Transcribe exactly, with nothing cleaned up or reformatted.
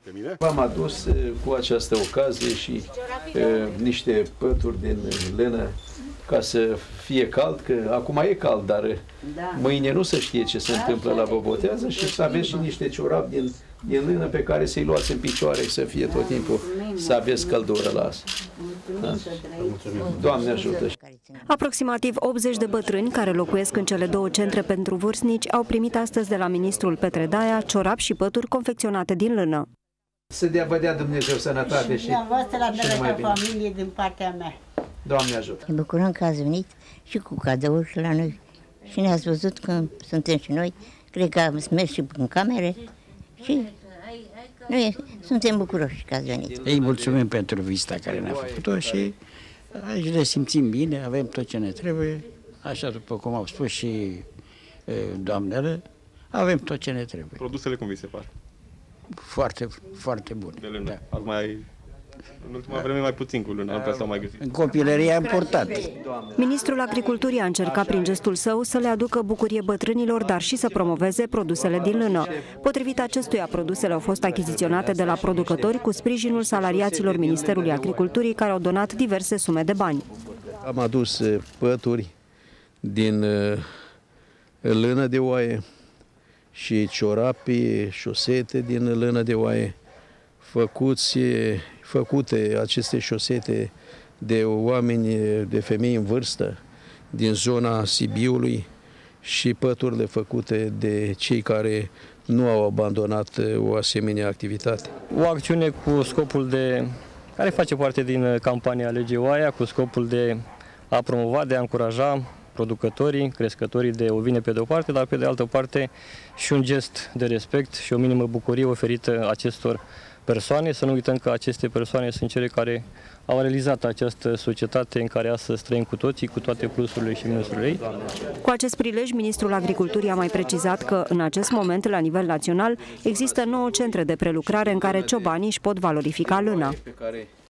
V-am adus cu această ocazie și uh, niște pături din lână ca să fie cald, că acum e cald, dar da. Mâine nu se știe ce se întâmplă la Bobotează și să aveți și niște ciorapi din, din lână pe care să-i luați în picioare și să fie tot timpul, să aveți căldură la asta. Da? Doamne ajută! Aproximativ optzeci de bătrâni care locuiesc în cele două centre pentru vârstnici au primit astăzi de la ministrul Petre Daia ciorapi și pături confecționate din lână. Să dea, vă dea Dumnezeu sănătate și, și numai bine. Familie din partea mea. Doamne ajută! Ne bucurăm că ați venit și cu cadouri la noi și ne-ați văzut că suntem și noi. Cred că am mers și în camere și noi suntem bucuroși că ați venit. Ei mulțumim pentru vizita care ne-a făcut-o și aici ne simțim bine, avem tot ce ne trebuie, așa după cum au spus și e, doamnele, avem tot ce ne trebuie. Produsele cum vi se par? Foarte, foarte bune. De lână. Da. Ați mai, în ultima vreme mai puțin cu lână, am prea s-au mai găsit. În copilărie am portat. Ministrul Agriculturii a încercat prin gestul său să le aducă bucurie bătrânilor, dar și să promoveze produsele din lână. Potrivit acestuia, produsele au fost achiziționate de la producători cu sprijinul salariaților Ministerului Agriculturii, care au donat diverse sume de bani. Am adus pături din lână de oaie și ciorapi, șosete din lână de oaie, făcuți, făcute aceste șosete de oameni, de femei în vârstă din zona Sibiului și păturile făcute de cei care nu au abandonat o asemenea activitate. O acțiune cu scopul de, care face parte din campania Lege Oaia, cu scopul de a promova, de a încuraja producătorii, crescătorii de ovine pe de o parte, dar pe de altă parte și un gest de respect și o minimă bucurie oferită acestor persoane. Să nu uităm că aceste persoane sunt cele care au realizat această societate în care astăzi trăim cu toții, cu toate plusurile și minusurile ei. Cu acest prilej, ministrul Agriculturii a mai precizat că în acest moment, la nivel național, există nouă centre de prelucrare în care ciobanii își pot valorifica lâna.